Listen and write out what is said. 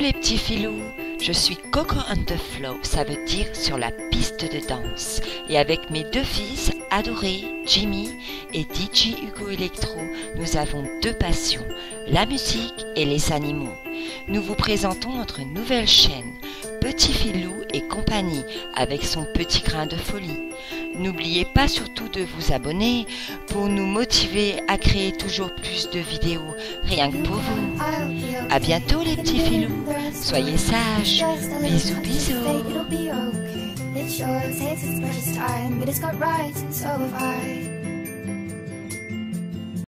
les petits filous, je suis Coco on the Flow, ça veut dire sur la piste de danse. Et avec mes deux fils adorés, Jimmy et DJ Hugo Electro, nous avons deux passions, la musique et les animaux. Nous vous présentons notre nouvelle chaîne, Petit Filou et compagnie, avec son petit grain de folie. N'oubliez pas surtout de vous abonner pour nous motiver à créer toujours plus de vidéos, rien que pour vous. À bientôt les petits filous, soyez sages, bisous bisous.